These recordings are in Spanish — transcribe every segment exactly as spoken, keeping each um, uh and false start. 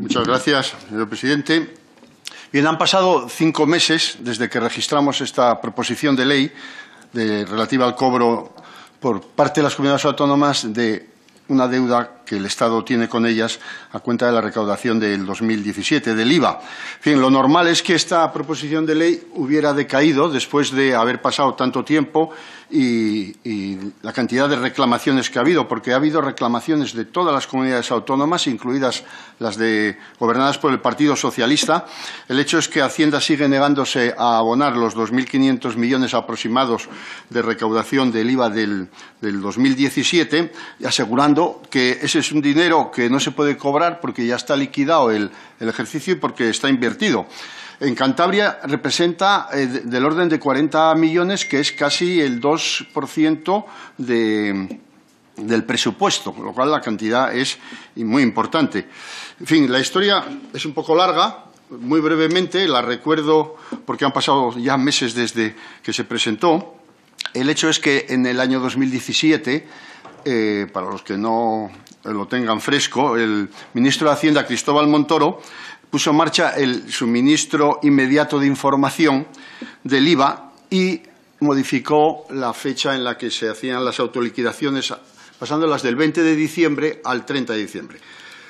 Muchas gracias, señor presidente. Bien, han pasado cinco meses desde que registramos esta proposición de ley de, relativa al cobro por parte de las comunidades autónomas de una deuda que el Estado tiene con ellas a cuenta de la recaudación del dos mil diecisiete, del I V A. En fin, lo normal es que esta proposición de ley hubiera decaído después de haber pasado tanto tiempo y, y la cantidad de reclamaciones que ha habido, porque ha habido reclamaciones de todas las comunidades autónomas, incluidas las de, gobernadas por el Partido Socialista. El hecho es que Hacienda sigue negándose a abonar los dos mil quinientos millones aproximados de recaudación del I V A del, del dos mil diecisiete, asegurando que ese es un dinero que no se puede cobrar porque ya está liquidado el, el ejercicio y porque está invertido. En Cantabria representa eh, del orden de cuarenta millones, que es casi el dos por ciento de, del presupuesto, con lo cual la cantidad es muy importante. En fin, la historia es un poco larga. Muy brevemente la recuerdo porque han pasado ya meses desde que se presentó. El hecho es que en el año dos mil diecisiete, eh, para los que no lo tengan fresco, el ministro de Hacienda, Cristóbal Montoro, puso en marcha el suministro inmediato de información del I V A y modificó la fecha en la que se hacían las autoliquidaciones, pasándolas del veinte de diciembre al treinta de diciembre.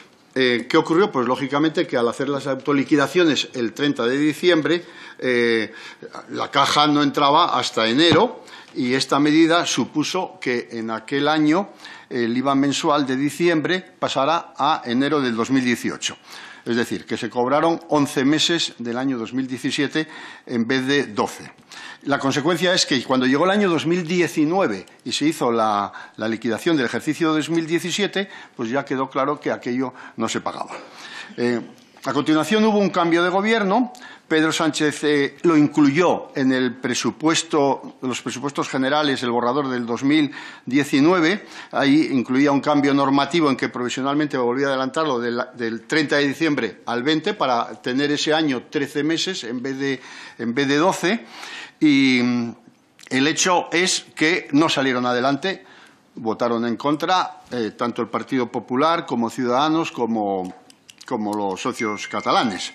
Eh, ¿Qué ocurrió? Pues, lógicamente, que al hacer las autoliquidaciones el treinta de diciembre, eh, la caja no entraba hasta enero, y esta medida supuso que en aquel año el I V A mensual de diciembre pasará a enero del dos mil dieciocho. Es decir, que se cobraron once meses del año dos mil diecisiete en vez de doce. La consecuencia es que cuando llegó el año dos mil diecinueve y se hizo la, la liquidación del ejercicio dos mil diecisiete, pues ya quedó claro que aquello no se pagaba. Eh, a continuación hubo un cambio de gobierno. Pedro Sánchez eh, lo incluyó en el presupuesto, los presupuestos generales, el borrador del dos mil diecinueve. Ahí incluía un cambio normativo en que provisionalmente volvía a adelantarlo del, del treinta de diciembre al veinte para tener ese año trece meses en vez de, en vez de doce. Y el hecho es que no salieron adelante, votaron en contra eh, tanto el Partido Popular como Ciudadanos como, como los socios catalanes.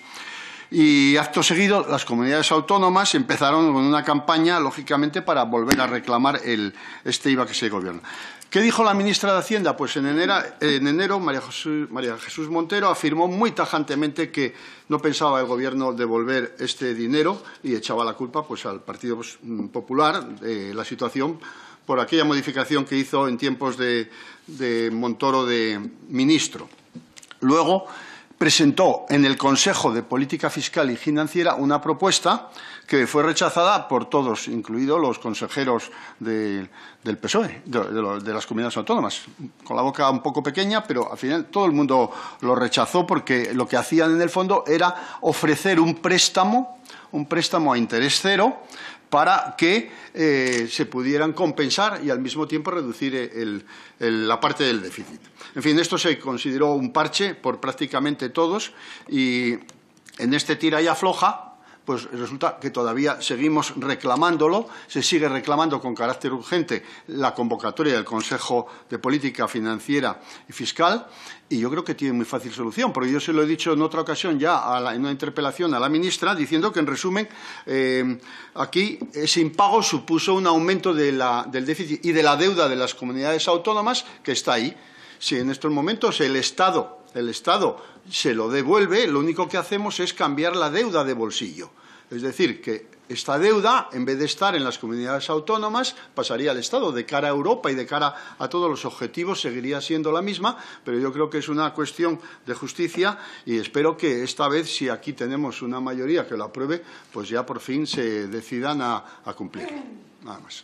Y acto seguido, las comunidades autónomas empezaron con una campaña, lógicamente, para volver a reclamar el, este I V A que se gobierna. ¿Qué dijo la ministra de Hacienda? Pues en enero, en enero María, Jesús, María Jesús Montero afirmó muy tajantemente que no pensaba el Gobierno devolver este dinero y echaba la culpa pues, al Partido Popular de la situación por aquella modificación que hizo en tiempos de, de Montoro de ministro. Luego presentó en el Consejo de Política Fiscal y Financiera una propuesta que fue rechazada por todos, incluidos los consejeros de, del P S O E, de, de, de las comunidades autónomas, con la boca un poco pequeña, pero al final todo el mundo lo rechazó porque lo que hacían en el fondo era ofrecer un préstamo, un préstamo a interés cero, para que eh, se pudieran compensar y al mismo tiempo reducir el, el, la parte del déficit. En fin, esto se consideró un parche por prácticamente todos y en este tira y afloja, pues resulta que todavía seguimos reclamándolo, se sigue reclamando con carácter urgente la convocatoria del Consejo de Política Financiera y Fiscal, y yo creo que tiene muy fácil solución, porque yo se lo he dicho en otra ocasión ya a la, en una interpelación a la ministra, diciendo que, en resumen, eh, aquí ese impago supuso un aumento de la, del déficit y de la deuda de las comunidades autónomas que está ahí. Si en estos momentos el Estado, el Estado se lo devuelve, lo único que hacemos es cambiar la deuda de bolsillo. Es decir, que esta deuda, en vez de estar en las comunidades autónomas, pasaría al Estado. De cara a Europa y de cara a todos los objetivos seguiría siendo la misma, pero yo creo que es una cuestión de justicia y espero que esta vez, si aquí tenemos una mayoría que lo apruebe, pues ya por fin se decidan a, a cumplir. Nada más.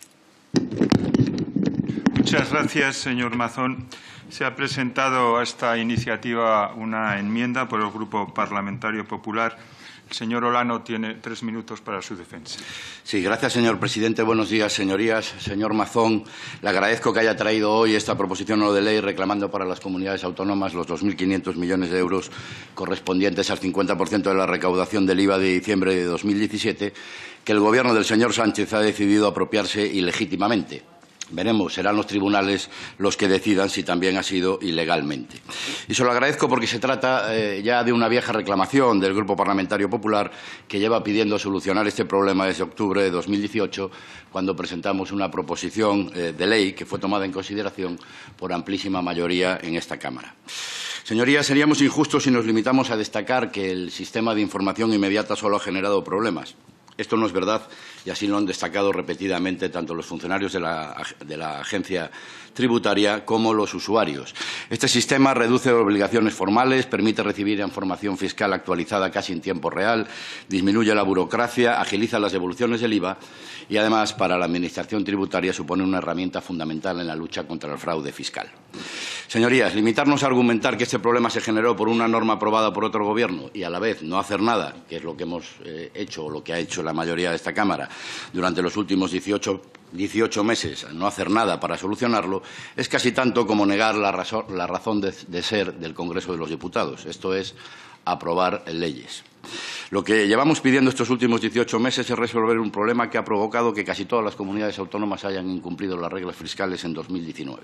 Muchas gracias, señor Mazón. Se ha presentado a esta iniciativa una enmienda por el Grupo Parlamentario Popular. El señor Olano tiene tres minutos para su defensa. Sí, gracias, señor presidente. Buenos días, señorías. Señor Mazón, le agradezco que haya traído hoy esta proposición no de ley reclamando para las comunidades autónomas los dos mil quinientos millones de euros correspondientes al cincuenta por ciento de la recaudación del I V A de diciembre de dos mil diecisiete, que el Gobierno del señor Sánchez ha decidido apropiarse ilegítimamente. Veremos, serán los tribunales los que decidan si también ha sido ilegalmente. Y se lo agradezco porque se trata eh, ya de una vieja reclamación del Grupo Parlamentario Popular que lleva pidiendo solucionar este problema desde octubre de dos mil dieciocho, cuando presentamos una proposición eh, de ley que fue tomada en consideración por amplísima mayoría en esta Cámara. Señorías, seríamos injustos si nos limitamos a destacar que el sistema de información inmediata solo ha generado problemas. Esto no es verdad y así lo han destacado repetidamente tanto los funcionarios de la, de la agencia tributaria como los usuarios. Este sistema reduce obligaciones formales, permite recibir información fiscal actualizada casi en tiempo real, disminuye la burocracia, agiliza las devoluciones del I V A y, además, para la Administración tributaria supone una herramienta fundamental en la lucha contra el fraude fiscal. Señorías, limitarnos a argumentar que este problema se generó por una norma aprobada por otro Gobierno y, a la vez, no hacer nada, que es lo que hemos eh, hecho o lo que ha hecho la mayoría de esta Cámara durante los últimos dieciocho, dieciocho meses, no hacer nada para solucionarlo, es casi tanto como negar la, razón, la razón de, de ser del Congreso de los Diputados, esto es, aprobar leyes. Lo que llevamos pidiendo estos últimos dieciocho meses es resolver un problema que ha provocado que casi todas las comunidades autónomas hayan incumplido las reglas fiscales en dos mil diecinueve.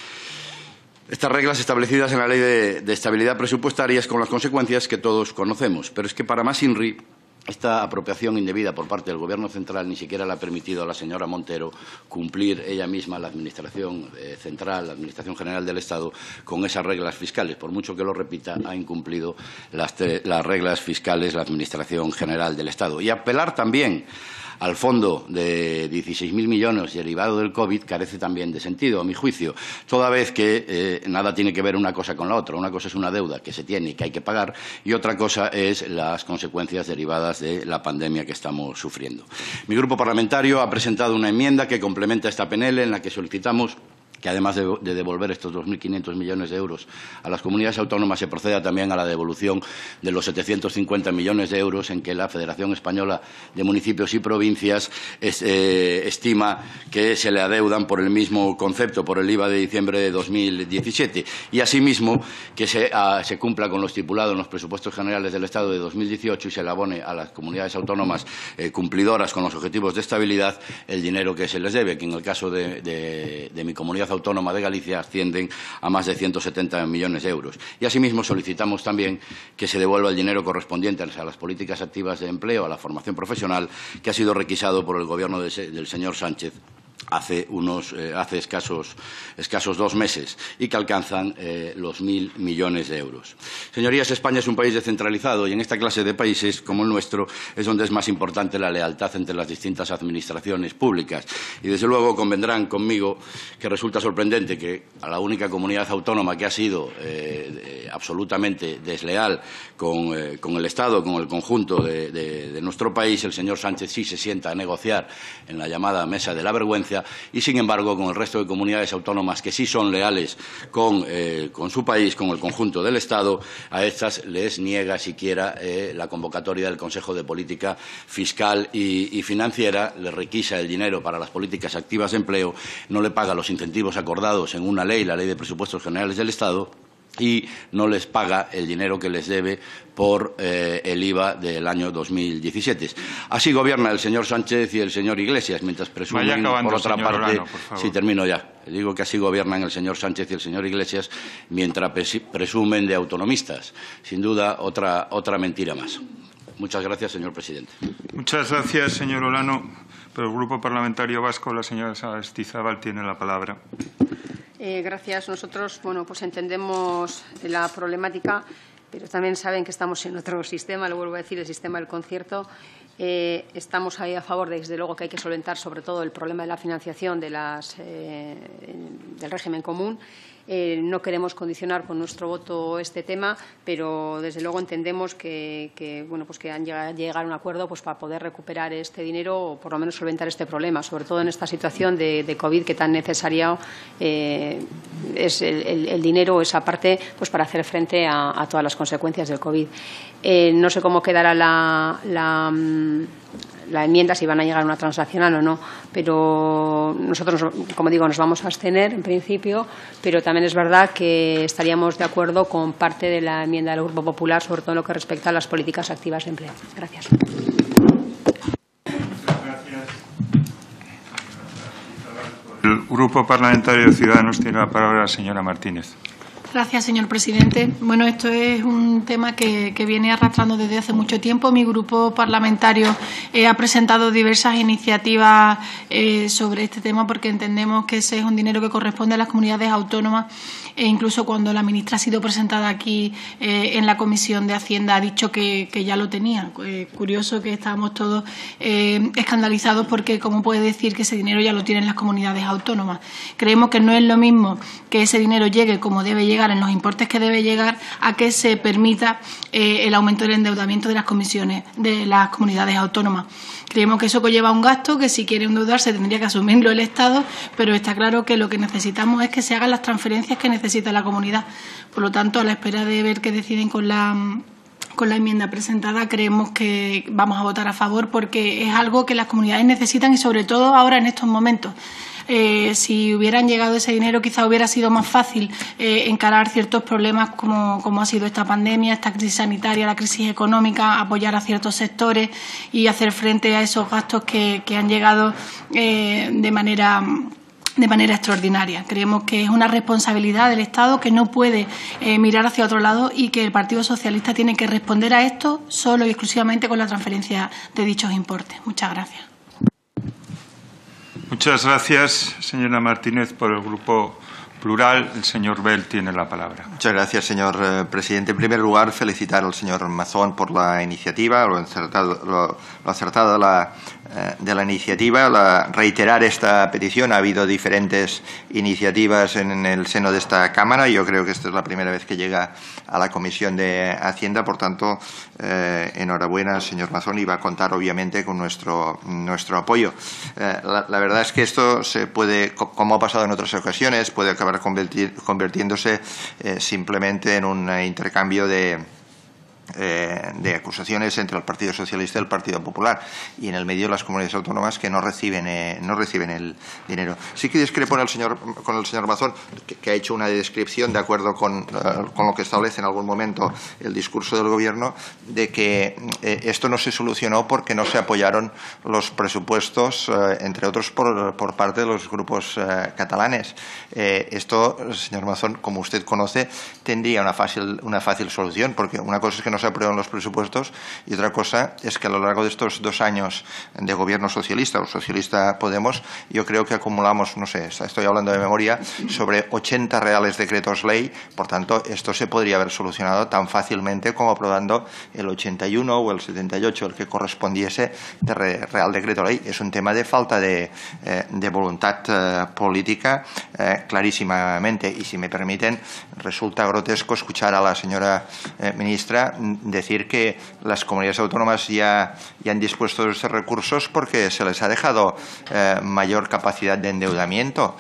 Estas reglas establecidas en la Ley de, de Estabilidad Presupuestaria es con las consecuencias que todos conocemos, pero es que para más INRI esta apropiación indebida por parte del Gobierno central ni siquiera le ha permitido a la señora Montero cumplir ella misma, la Administración eh, central, la Administración General del Estado, con esas reglas fiscales. Por mucho que lo repita, ha incumplido las, las reglas fiscales la Administración General del Estado. Y apelar también al fondo de dieciséis mil millones derivado del COVID carece también de sentido, a mi juicio, toda vez que eh, nada tiene que ver una cosa con la otra. Una cosa es una deuda que se tiene y que hay que pagar y otra cosa es las consecuencias derivadas de la pandemia que estamos sufriendo. Mi grupo parlamentario ha presentado una enmienda que complementa esta P N L en la que solicitamos que, además de, de devolver estos dos mil quinientos millones de euros a las comunidades autónomas, se proceda también a la devolución de los setecientos cincuenta millones de euros en que la Federación Española de Municipios y Provincias es, eh, estima que se le adeudan por el mismo concepto, por el I V A de diciembre de dos mil diecisiete. Y, asimismo, que se, a, se cumpla con lo estipulado en los presupuestos generales del Estado de dos mil dieciocho y se le abone a las comunidades autónomas eh, cumplidoras con los objetivos de estabilidad el dinero que se les debe, que en el caso de, de, de mi comunidad autónoma de Galicia ascienden a más de ciento setenta millones de euros. Y, asimismo, solicitamos también que se devuelva el dinero correspondiente a las políticas activas de empleo, a la formación profesional, que ha sido requisado por el Gobierno de, del señor Sánchez hace, unos, eh, hace escasos, escasos dos meses y que alcanzan eh, los mil millones de euros. Señorías, España es un país descentralizado y en esta clase de países como el nuestro es donde es más importante la lealtad entre las distintas administraciones públicas. Y, desde luego, convendrán conmigo que resulta sorprendente que a la única comunidad autónoma que ha sido eh, absolutamente desleal con, eh, con el Estado, con el conjunto de, de, de nuestro país, el señor Sánchez sí se sienta a negociar en la llamada mesa de la vergüenza y, sin embargo, con el resto de comunidades autónomas que sí son leales con, eh, con su país, con el conjunto del Estado, a estas les niega siquiera eh, la convocatoria del Consejo de Política Fiscal y, y Financiera, les requisa el dinero para las políticas activas de empleo, no le paga los incentivos acordados en una ley, la Ley de Presupuestos Generales del Estado, y no les paga el dinero que les debe por eh, el I V A del año dos mil diecisiete. Así gobierna el señor Sánchez y el señor Iglesias, mientras presumen, acabando, por otra parte, Olano, por sí, termino ya. Digo que así gobiernan el señor Sánchez y el señor Iglesias, mientras presumen de autonomistas. Sin duda, otra, otra mentira más. Muchas gracias, señor presidente. Muchas gracias, señor Olano. Por el Grupo Parlamentario Vasco, la señora Astizábal tiene la palabra. Eh, gracias. Nosotros, bueno, pues entendemos la problemática, pero también saben que estamos en otro sistema, lo vuelvo a decir, el sistema del concierto. Eh, estamos ahí a favor, de, desde luego, que hay que solventar sobre todo el problema de la financiación de las, eh, del régimen común. Eh, no queremos condicionar con nuestro voto este tema, pero desde luego entendemos que, que, bueno, pues que han llegado a llegar a un acuerdo pues, para poder recuperar este dinero o por lo menos solventar este problema, sobre todo en esta situación de, de COVID que tan necesaria eh, es el, el, el dinero, esa parte, pues para hacer frente a, a todas las consecuencias del COVID. Eh, no sé cómo quedará la, la la enmienda, si van a llegar a una transaccional o no, pero nosotros, como digo, nos vamos a abstener en principio, pero también es verdad que estaríamos de acuerdo con parte de la enmienda del Grupo Popular, sobre todo en lo que respecta a las políticas activas de empleo. Gracias. Muchas gracias por El Grupo Parlamentario de Ciudadanos tiene la palabra la señora Martínez. Gracias, señor presidente. Bueno, esto es un tema que, que viene arrastrando desde hace mucho tiempo. Mi grupo parlamentario eh, ha presentado diversas iniciativas eh, sobre este tema porque entendemos que ese es un dinero que corresponde a las comunidades autónomas e incluso cuando la ministra ha sido presentada aquí eh, en la Comisión de Hacienda ha dicho que, que ya lo tenía. Eh, curioso que estábamos todos eh, escandalizados porque cómo puede decir que ese dinero ya lo tienen las comunidades autónomas. Creemos que no es lo mismo que ese dinero llegue como debe llegar en los importes que debe llegar a que se permita eh, el aumento del endeudamiento de las comisiones de las comunidades autónomas. Creemos que eso conlleva un gasto que si quiere endeudarse tendría que asumirlo el Estado, pero está claro que lo que necesitamos es que se hagan las transferencias que necesita la comunidad. Por lo tanto, a la espera de ver qué deciden con la con la enmienda presentada, creemos que vamos a votar a favor porque es algo que las comunidades necesitan y sobre todo ahora en estos momentos. Eh, si hubieran llegado ese dinero, quizá hubiera sido más fácil eh, encarar ciertos problemas como, como ha sido esta pandemia, esta crisis sanitaria, la crisis económica, apoyar a ciertos sectores y hacer frente a esos gastos que, que han llegado eh, de manera de manera extraordinaria. Creemos que es una responsabilidad del Estado que no puede eh, mirar hacia otro lado y que el Partido Socialista tiene que responder a esto solo y exclusivamente con la transferencia de dichos importes. Muchas gracias. Muchas gracias, señora Martínez. Por el Grupo Plural, el señor Bell tiene la palabra. Muchas gracias, señor eh, presidente. En primer lugar, felicitar al señor Mazón por la iniciativa, lo acertado, lo, lo acertado de la, eh, de la iniciativa, la, reiterar esta petición. Ha habido diferentes iniciativas en, en el seno de esta Cámara y yo creo que esta es la primera vez que llega a la Comisión de Hacienda. Por tanto, eh, enhorabuena, señor Mazón, y va a contar, obviamente, con nuestro, nuestro apoyo. Eh, la, la verdad es que esto se puede, como ha pasado en otras ocasiones, puede acabar Convertir, convirtiéndose eh, simplemente en un eh, intercambio de, eh, de acusaciones entre el Partido Socialista y el Partido Popular y en el medio las comunidades autónomas que no reciben eh, no reciben el dinero. Sí que discrepo con el señor, con el señor Mazón, que, que ha hecho una descripción de acuerdo con, uh, con lo que establece en algún momento el discurso del Gobierno, de que eh, esto no se solucionó porque no se apoyaron los presupuestos, eh, entre otros por, por parte de los grupos eh, catalanes. Eh, esto, señor Mazón, como usted conoce, tendría una fácil, una fácil solución, porque una cosa es que no se aprueban los presupuestos y otra cosa es que a lo largo de estos dos años de gobierno socialista o socialista Podemos, yo creo que acumulamos, no sé, estoy hablando de memoria, sobre ochenta reales decretos ley. Por tanto, esto se podría haber solucionado tan fácilmente como aprobando el ochenta y uno o el setenta y ocho, el que correspondiese de real decreto ley. Es un tema de falta de, eh, de voluntad eh, política eh, clarísimamente. Y si me permiten, resulta grotesco escuchar a la señora eh, ministra decir que las comunidades autónomas ya, ya han dispuesto de estos recursos porque se les ha dejado eh, mayor capacidad de endeudamiento.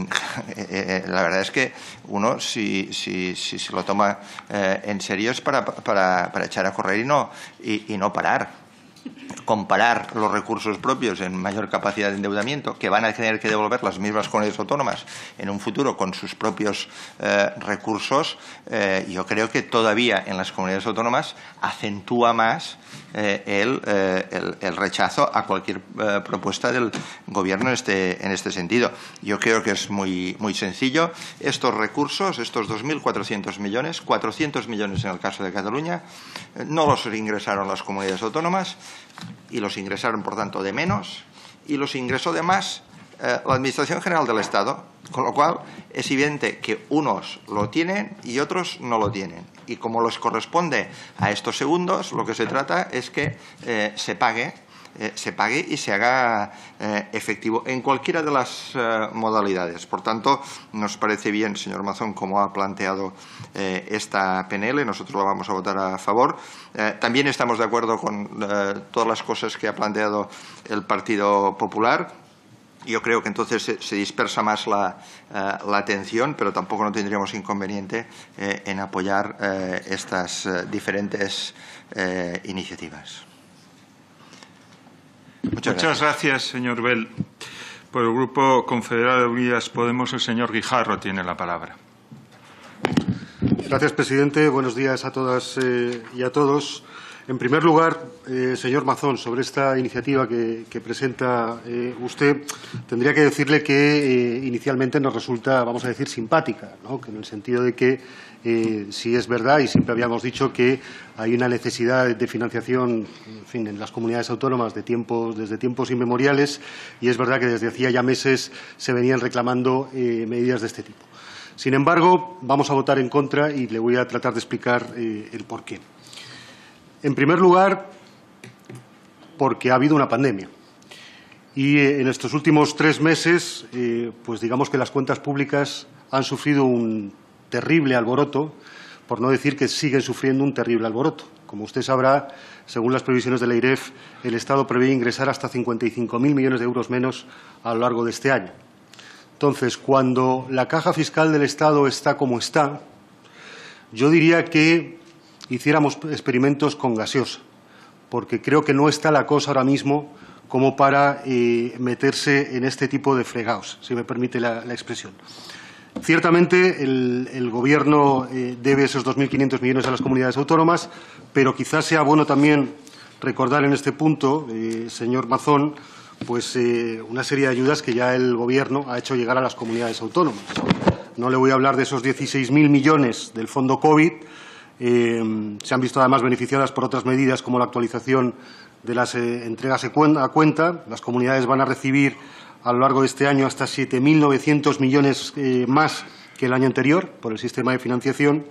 La verdad es que uno, si, si, si se lo toma eh, en serio, es para, para, para echar a correr y no, y, y no parar. Comparar los recursos propios en mayor capacidad de endeudamiento que van a tener que devolver las mismas comunidades autónomas en un futuro con sus propios eh, recursos, eh, yo creo que todavía en las comunidades autónomas acentúa más eh, el, eh, el, el rechazo a cualquier eh, propuesta del Gobierno en este, en este sentido. Yo creo que es muy, muy sencillo. Estos recursos, estos dos mil cuatrocientos millones, cuatrocientos millones en el caso de Cataluña, eh, no los ingresaron las comunidades autónomas y los ingresaron, por tanto, de menos, y los ingresó de más eh, la Administración General del Estado, con lo cual es evidente que unos lo tienen y otros no lo tienen. Y como les corresponde a estos segundos, lo que se trata es que eh, se pague Eh, se pague y se haga eh, efectivo en cualquiera de las eh, modalidades. Por tanto, nos parece bien, señor Mazón, como ha planteado eh, esta P N L. Nosotros la vamos a votar a favor. Eh, también estamos de acuerdo con eh, todas las cosas que ha planteado el Partido Popular. Yo creo que entonces se, se dispersa más la, uh, la atención, pero tampoco no tendríamos inconveniente eh, en apoyar eh, estas eh, diferentes eh, iniciativas. Muchas, Muchas gracias. gracias, señor Bell. Por el Grupo Confederal de Unidas Podemos, el señor Guijarro tiene la palabra. Gracias, presidente. Buenos días a todas eh, y a todos. En primer lugar, eh, señor Mazón, sobre esta iniciativa que, que presenta eh, usted, tendría que decirle que eh, inicialmente nos resulta, vamos a decir, simpática, ¿no? Que en el sentido de que eh, sí es verdad, y siempre habíamos dicho que hay una necesidad de financiación, en fin, en las comunidades autónomas de tiempos, desde tiempos inmemoriales, y es verdad que desde hacía ya meses se venían reclamando eh, medidas de este tipo. Sin embargo, vamos a votar en contra y le voy a tratar de explicar eh, el porqué. En primer lugar, porque ha habido una pandemia. Y eh, en estos últimos tres meses, eh, pues digamos que las cuentas públicas han sufrido un terrible alboroto, por no decir que siguen sufriendo un terrible alboroto. Como usted sabrá, según las previsiones de la AIREF, el Estado prevé ingresar hasta cincuenta y cinco mil millones de euros menos a lo largo de este año. Entonces, cuando la caja fiscal del Estado está como está, yo diría que hiciéramos experimentos con gaseosa, porque creo que no está la cosa ahora mismo como para eh, meterse en este tipo de fregados, si me permite la, la expresión. Ciertamente, el, el Gobierno eh, debe esos dos mil quinientos millones a las comunidades autónomas, pero quizás sea bueno también recordar en este punto, eh, señor Mazón, pues eh, una serie de ayudas que ya el Gobierno ha hecho llegar a las comunidades autónomas. No le voy a hablar de esos dieciséis mil millones del Fondo COVID. Eh, se han visto además beneficiadas por otras medidas como la actualización de las eh, entregas a cuenta. Las comunidades van a recibir a lo largo de este año hasta siete mil novecientos millones eh, más que el año anterior por el sistema de financiación.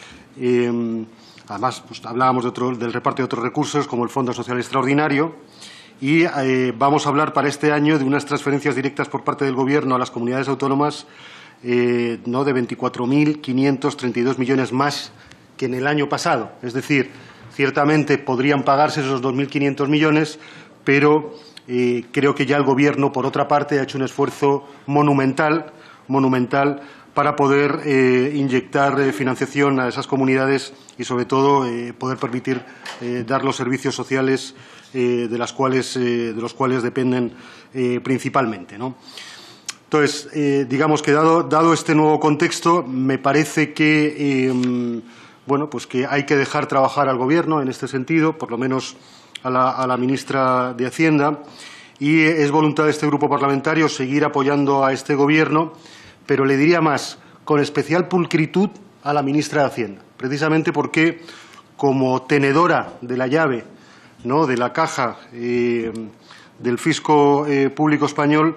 Eh, además, pues, hablábamos de otro, del reparto de otros recursos como el Fondo Social Extraordinario. Y eh, vamos a hablar para este año de unas transferencias directas por parte del Gobierno a las comunidades autónomas eh, no de veinticuatro mil quinientos treinta y dos millones más que en el año pasado. Es decir, ciertamente podrían pagarse esos dos mil quinientos millones, pero eh, creo que ya el Gobierno, por otra parte, ha hecho un esfuerzo monumental, monumental para poder eh, inyectar eh, financiación a esas comunidades y, sobre todo, eh, poder permitir eh, dar los servicios sociales eh, de, las cuales, eh, de los cuales dependen eh, principalmente, ¿no? Entonces, eh, digamos que dado, dado este nuevo contexto, me parece que eh, bueno, pues que hay que dejar trabajar al Gobierno en este sentido, por lo menos a la, a la ministra de Hacienda, y es voluntad de este grupo parlamentario seguir apoyando a este Gobierno, pero le diría más, con especial pulcritud a la ministra de Hacienda, precisamente porque, como tenedora de la llave, ¿no?, de la caja eh, del fisco eh, público español,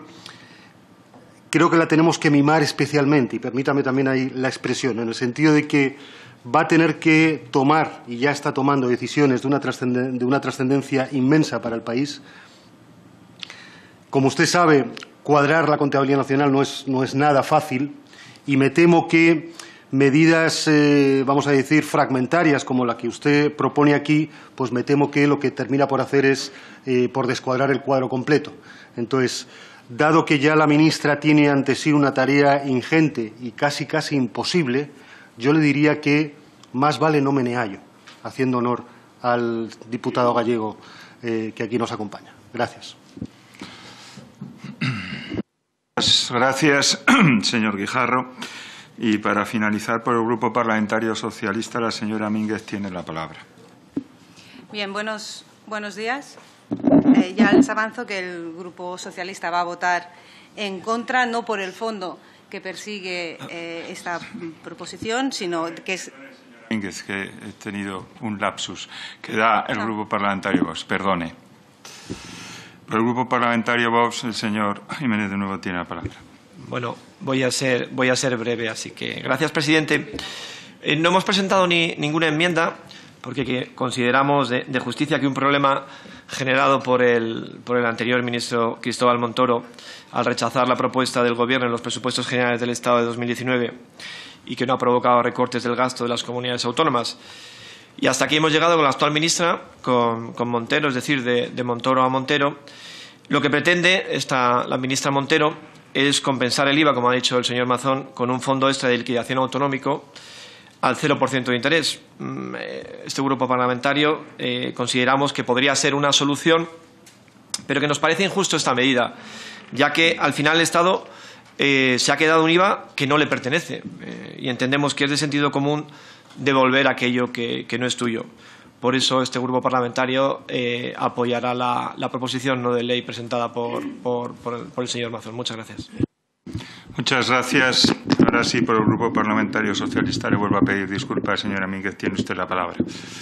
creo que la tenemos que mimar especialmente, y permítame también ahí la expresión, en el sentido de que va a tener que tomar, y ya está tomando, decisiones de una trascenden- de una trascendencia inmensa para el país. Como usted sabe, cuadrar la contabilidad nacional no es, no es nada fácil, y me temo que medidas, eh, vamos a decir, fragmentarias, como la que usted propone aquí, pues me temo que lo que termina por hacer es eh, por descuadrar el cuadro completo. Entonces, dado que ya la ministra tiene ante sí una tarea ingente y casi, casi imposible, yo le diría que más vale no meneallo, haciendo honor al diputado gallego eh, que aquí nos acompaña. Gracias. Gracias, señor Guijarro. Y para finalizar, por el Grupo Parlamentario Socialista, la señora Mínguez tiene la palabra. Bien, buenos, buenos días. Eh, ya les avanzo que el Grupo Socialista va a votar en contra, no por el fondo que persigue eh, esta proposición, sino que es… Mínguez, que he tenido un lapsus que da el no. Grupo Parlamentario Vox. Perdone. Por el Grupo Parlamentario Vox, el señor Jiménez de nuevo tiene la palabra. Bueno, voy a ser, voy a ser breve, así que gracias, presidente. Eh, no hemos presentado ni, ninguna enmienda porque que consideramos de, de justicia que un problema generado por el, por el anterior ministro Cristóbal Montoro al rechazar la propuesta del Gobierno en los presupuestos generales del Estado de dos mil diecinueve y que no ha provocado recortes del gasto de las comunidades autónomas. Y hasta aquí hemos llegado con la actual ministra, con, con Montero, es decir, de, de Montoro a Montero. Lo que pretende esta, la ministra Montero es compensar el I V A, como ha dicho el señor Mazón, con un fondo extra de liquidación autonómico al cero por ciento de interés. Este grupo parlamentario eh, consideramos que podría ser una solución, pero que nos parece injusto esta medida, ya que al final el Estado eh, se ha quedado un I V A que no le pertenece eh, y entendemos que es de sentido común devolver aquello que, que no es tuyo. Por eso este grupo parlamentario eh, apoyará la, la proposición no de ley presentada por, por, por, el, por el señor Mazón. Muchas gracias. Muchas gracias. Ahora sí, por el Grupo Parlamentario Socialista, le vuelvo a pedir disculpas. Señora Mínguez, tiene usted la palabra.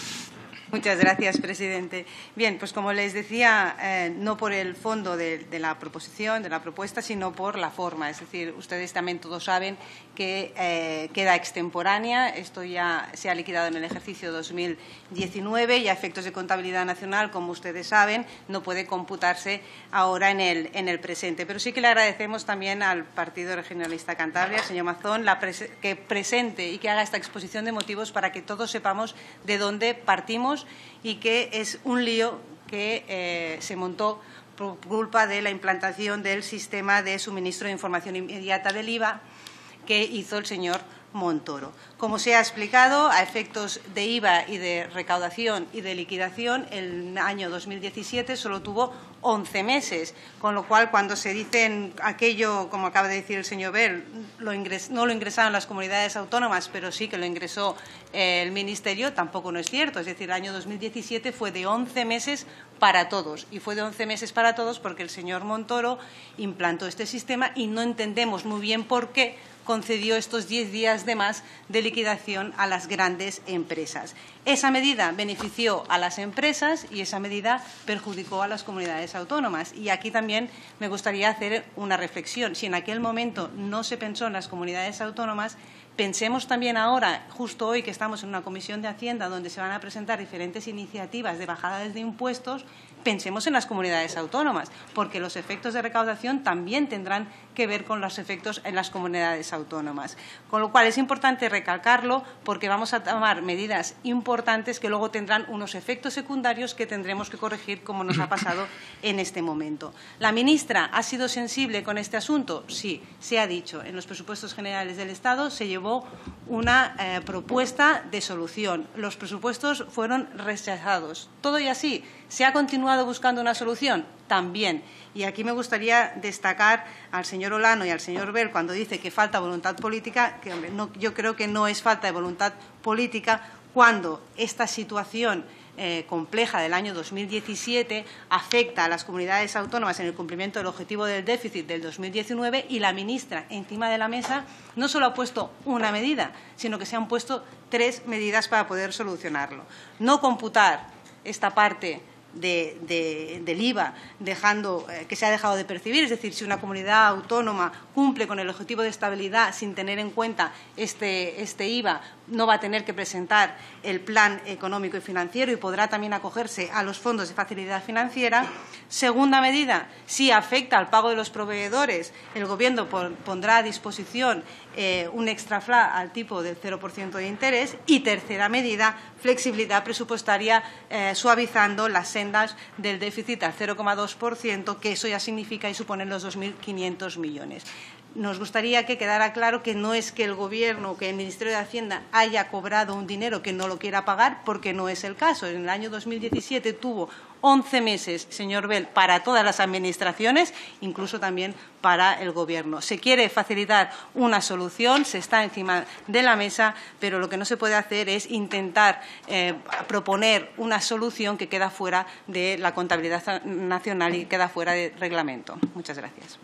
Muchas gracias, presidente. Bien, pues como les decía, eh, no por el fondo de, de la proposición, de la propuesta, sino por la forma. Es decir, ustedes también todos saben que eh, queda extemporánea. Esto ya se ha liquidado en el ejercicio dos mil diecinueve y a efectos de contabilidad nacional, como ustedes saben, no puede computarse ahora en el, en el presente. Pero sí que le agradecemos también al Partido Regionalista Cantabria, al señor Mazón, la pres que presente y que haga esta exposición de motivos para que todos sepamos de dónde partimos y que es un lío que eh, se montó por culpa de la implantación del sistema de suministro de información inmediata del I V A que hizo el señor Montoro. Como se ha explicado, a efectos de I V A y de recaudación y de liquidación, el año dos mil diecisiete solo tuvo once meses, con lo cual, cuando se dice aquello, como acaba de decir el señor Bell, lo ingres, no lo ingresaron las comunidades autónomas, pero sí que lo ingresó eh, el Ministerio, tampoco no es cierto. Es decir, el año dos mil diecisiete fue de once meses para todos, y fue de once meses para todos porque el señor Montoro implantó este sistema y no entendemos muy bien por qué concedió estos diez días de más de liquidación a las grandes empresas. Esa medida benefició a las empresas y esa medida perjudicó a las comunidades autónomas. Y aquí también me gustaría hacer una reflexión. Si en aquel momento no se pensó en las comunidades autónomas, pensemos también ahora, justo hoy que estamos en una comisión de Hacienda donde se van a presentar diferentes iniciativas de bajadas de impuestos, pensemos en las comunidades autónomas, porque los efectos de recaudación también tendrán que ver con los efectos en las comunidades autónomas. Con lo cual es importante recalcarlo porque vamos a tomar medidas importantes que luego tendrán unos efectos secundarios que tendremos que corregir, como nos ha pasado en este momento. ¿La ministra ha sido sensible con este asunto? Sí, se ha dicho. En los presupuestos generales del Estado se llevó una eh, propuesta de solución. Los presupuestos fueron rechazados. Todo y así, ¿se ha continuado buscando una solución? También. Y aquí me gustaría destacar al señor Olano y al señor Bell cuando dice que falta voluntad política, que hombre, no, yo creo que no es falta de voluntad política cuando esta situación eh, compleja del año dos mil diecisiete afecta a las comunidades autónomas en el cumplimiento del objetivo del déficit del dos mil diecinueve y la ministra encima de la mesa no solo ha puesto una medida, sino que se han puesto tres medidas para poder solucionarlo. No computar esta parte De, de, del I V A dejando, eh, que se ha dejado de percibir, es decir, si una comunidad autónoma cumple con el objetivo de estabilidad sin tener en cuenta este, este I V A, no va a tener que presentar el plan económico y financiero y podrá también acogerse a los fondos de facilidad financiera. Segunda medida, si afecta al pago de los proveedores, el Gobierno pondrá a disposición eh, un extra F L A al tipo del cero por ciento de interés. Y tercera medida, flexibilidad presupuestaria eh, suavizando las sendas del déficit al cero coma dos por ciento, que eso ya significa y supone los dos mil quinientos millones. Nos gustaría que quedara claro que no es que el Gobierno, que el Ministerio de Hacienda haya cobrado un dinero que no lo quiera pagar, porque no es el caso. En el año dos mil diecisiete tuvo once meses, señor Bell, para todas las administraciones, incluso también para el Gobierno. Se quiere facilitar una solución, se está encima de la mesa, pero lo que no se puede hacer es intentar eh, proponer una solución que queda fuera de la contabilidad nacional y queda fuera del reglamento. Muchas gracias.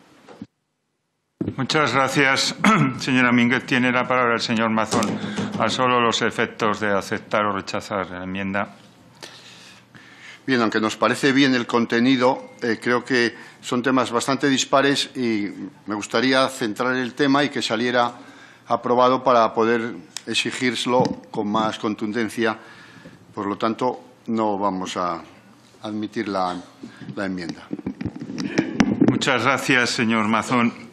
Muchas gracias, señora Mínguez. Tiene la palabra el señor Mazón a solo los efectos de aceptar o rechazar la enmienda. Bien, aunque nos parece bien el contenido, eh, creo que son temas bastante dispares y me gustaría centrar el tema y que saliera aprobado para poder exigírselo con más contundencia. Por lo tanto, no vamos a admitir la, la enmienda. Muchas gracias, señor Mazón.